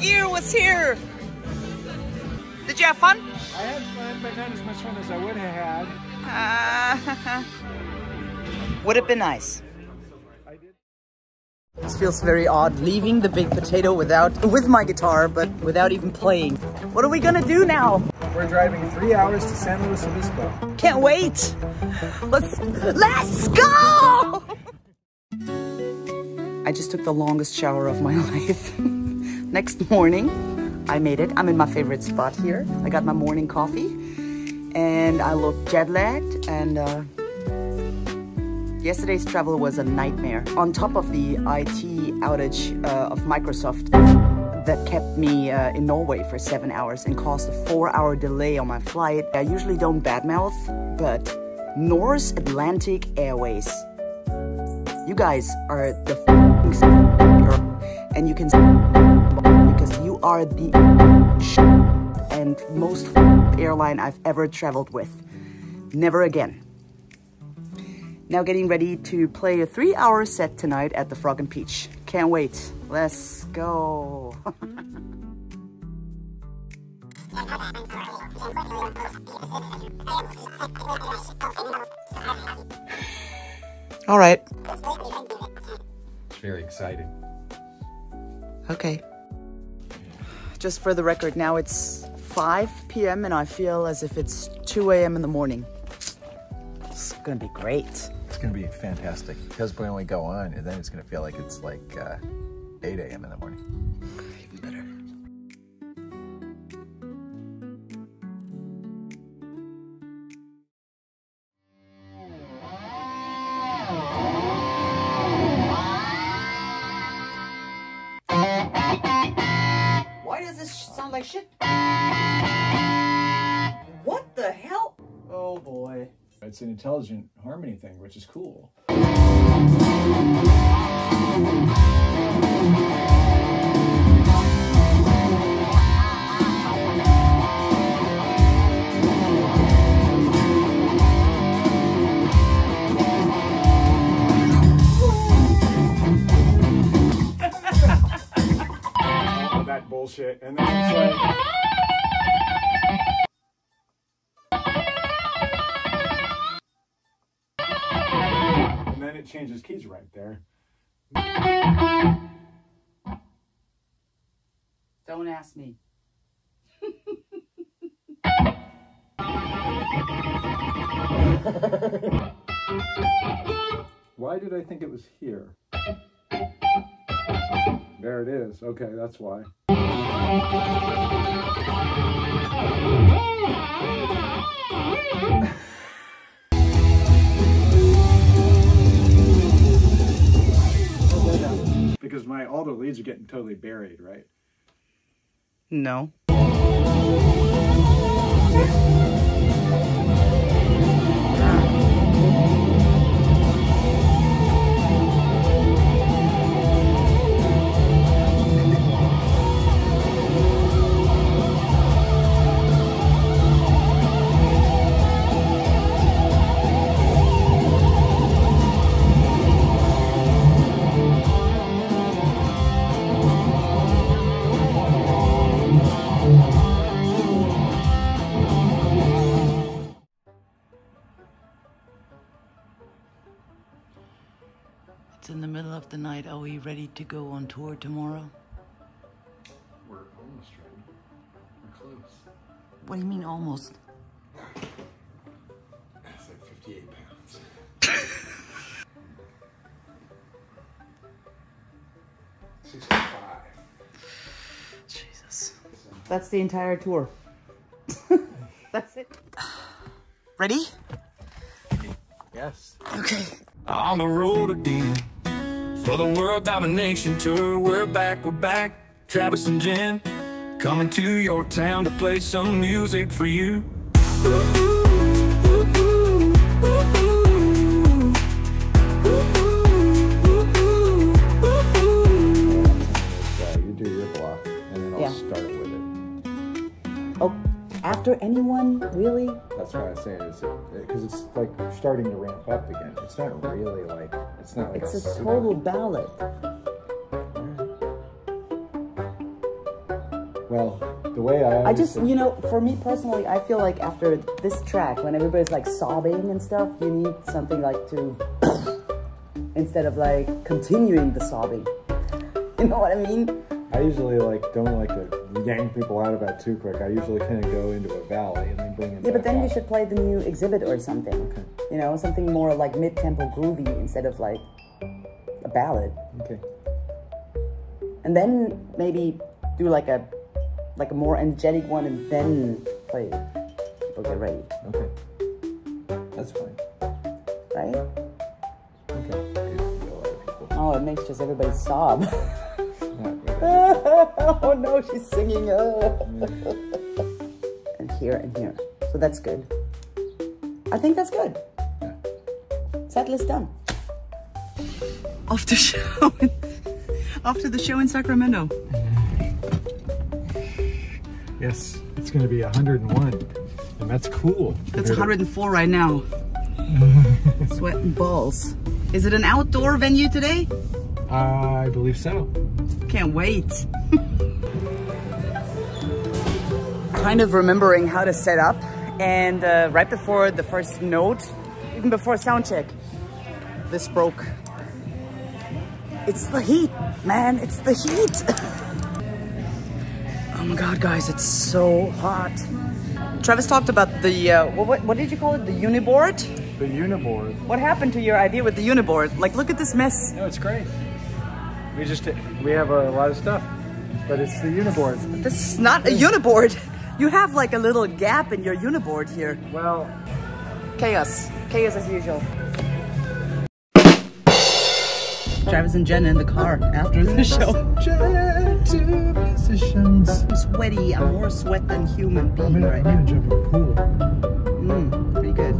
gear was here. Did you have fun? I had fun, but not as much fun as I would have had. Would have been nice. This feels very odd, leaving the Big Potato with my guitar, but without even playing. What are we gonna do now? We're driving 3 hours to San Luis Obispo. Can't wait. Let's go! I just took the longest shower of my life. Next morning, I made it. I'm in my favorite spot here. I got my morning coffee and I look jet lagged, and yesterday's travel was a nightmare. On top of the IT outage of Microsoft that kept me in Norway for 7 hours and caused a 4-hour delay on my flight. I usually don't badmouth, but Norse Atlantic Airways, you guys are the and you can because you are the and most airline I've ever traveled with. Never again. Now getting ready to play a 3-hour set tonight at the Frog and Peach. Can't wait. Let's go. All right. It's very exciting. Okay. Just for the record, now it's 5 p.m. and I feel as if it's 2 a.m. in the morning. It's gonna be great. It's gonna be fantastic because we only go on, and then it's gonna feel like it's like 8 a.m. in the morning. Even better. Why does this sound like shit? What the hell? Oh boy. It's an intelligent harmony thing, which is cool. All that bullshit, and then it's like... it changes keys right there. Don't ask me. Why did I think it was here? There it is. Okay, that's why. Because all the leads are getting totally buried, right? No. It's in the middle of the night. Are we ready to go on tour tomorrow? We're almost ready. We're close. What do you mean almost? That's like 58 pounds. 65. Jesus. That's the entire tour. That's it. Ready? Yes. Okay. On the road again for the World Domination Tour. We're back. Travis and Jen coming to your town to play some music for you. You do your block, and then I'll start with it. Oh, after anyone? Really? That's why I say it is because it's like starting to ramp up again. It's not really like it's not like It's a total ballad. Well, the way I just, you know, for me personally, I feel like after this track, when everybody's like sobbing and stuff, you need something like to, instead of like continuing the sobbing. You know what I mean? I usually don't like to yank people out of that too quick. I usually kind of go into a valley and then bring it back. Yeah, but then up. you should play the new Exhibit or something. Okay. You know, something more like mid-tempo groovy instead of like a ballad. Okay. And then maybe do like a more energetic one and then play People Get Ready. Okay. That's fine. Right? Okay. Oh, it makes just everybody sob. Not really. Oh no, she's singing. And here and here. So that's good. I think that's good. Yeah. Set list done. Off the show. After the show in Sacramento. Yes, it's going to be 101, and that's cool. It's 104 right now. Sweating balls. Is it an outdoor venue today? I believe so. Can't wait. Kind of remembering how to set up, and right before the first note, even before sound check, this broke. It's the heat, man, it's the heat. Oh my God, guys, it's so hot. Travis talked about the, what did you call it? The uniboard? The uniboard. What happened to your idea with the uniboard? Like, look at this mess. No, it's great. We have a lot of stuff, but it's the uniboard. This is not a uniboard. You have like a little gap in your uniboard here. Well, Chaos. Chaos as usual. Travis and Jen in the car after the show. I'm sweaty. I'm more sweat than human being right now. I'm gonna jump in the pool. Pretty good.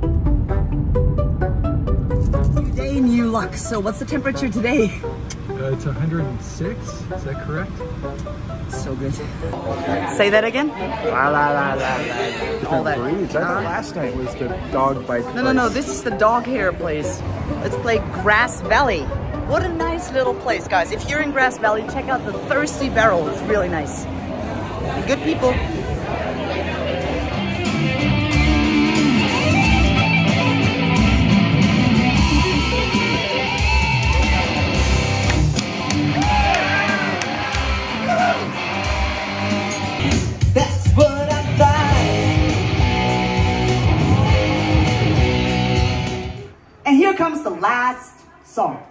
New day, new luck. So what's the temperature today? It's 106, is that correct? So good. Say that again? La, la, la, la, la. All that. Breeds. I thought last night was the dog bite place. No, this is the dog hair place. Let's play Grass Valley. What a nice little place, guys. If you're in Grass Valley, check out the Thirsty Barrel. It's really nice. And good people. That's what I thought. And here comes the last song.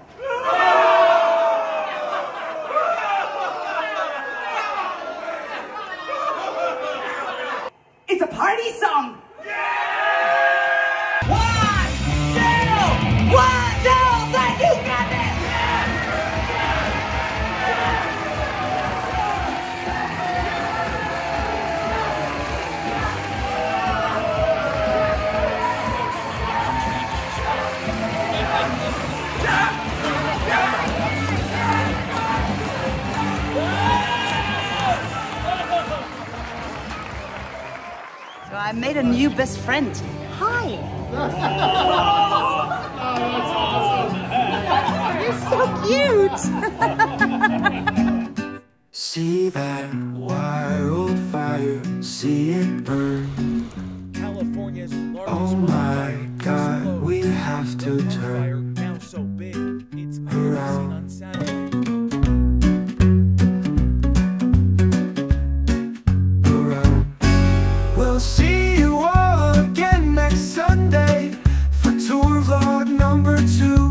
It's a party song. Yeah! 1, 2, 1, 2, 3, you got this. So I made a new best friend. Hi. You're so cute. See that wildfire, see it burn. California's Oh my God, we have to turn now so big, it's around. on Saturday. We'll see you all again next Sunday for tour vlog number 2.